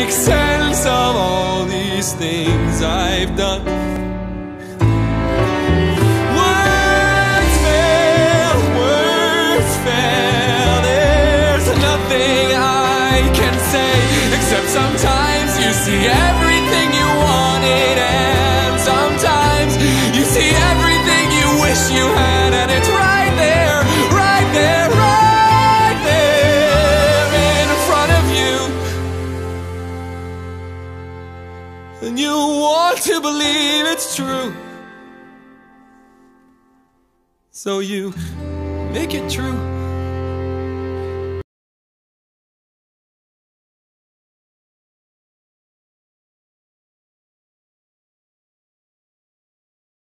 make sense of all these things I've done. Words fail, there's nothing I can say, except sometimes you see everything you wanted, and sometimes you see everything you wish you had, and it's right there, right there, right there in front of you. And you want to believe it's true, so you make it true.